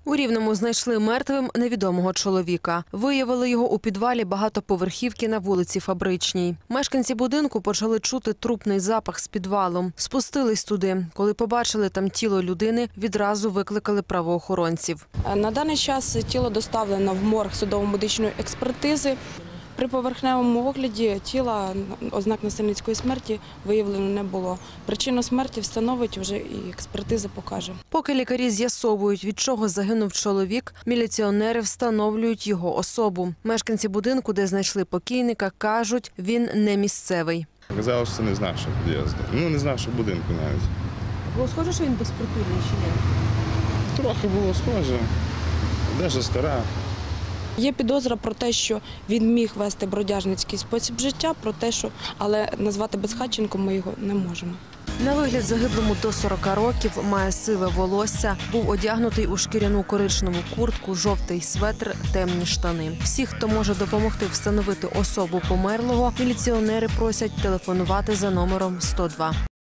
У Рівному знайшли мертвим невідомого чоловіка. Виявили його у підвалі багатоповерхівки на вулиці Фабричній. Мешканці будинку почали чути трупний запах з підвалу. Спустились туди. Коли побачили там тіло людини, відразу викликали правоохоронців. На даний час тіло доставлено в морг судово-медичної експертизи. При поверхневому огляді тіла ознак насильницької смерті виявлено не було. Причину смерті встановить вже і експертиза покаже. Поки лікарі з'ясовують, від чого загинув чоловік, міліціонери встановлюють його особу. Мешканці будинку, де знайшли покійника, кажуть, він не місцевий. Казали, що це не з нашого під'їзду. Не з нашого будинку навіть. Було схоже, що він безпритульний чи ні? Трохи було схоже. Одежа стара. Є підозра про те, що він міг вести бродяжницький спосіб життя, але назвати безхатченком ми його не можемо. На вигляд загиблому до 40 років, має сиве волосся, був одягнутий у шкіряну коричневу куртку, жовтий светр, темні штани. Всіх, хто може допомогти встановити особу померлого, міліціонери просять телефонувати за номером 102.